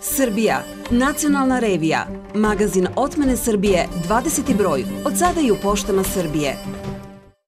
Srbija, nacionalna revija, magazin otmene Srbije, 20. broj, od sada i u poštama Srbije.